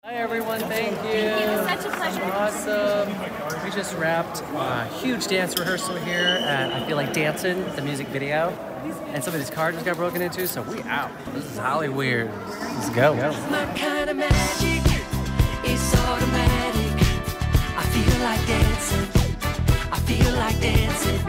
Hi everyone, thank you. Thank you, it's such a pleasure. Awesome. We just wrapped a huge dance rehearsal here at I Feel Like Dancing, the music video. And some of these cars just got broken into, so we out. This is Hollywood. Let's go. My kind of magic is automatic. I feel like dancing. I feel like dancing.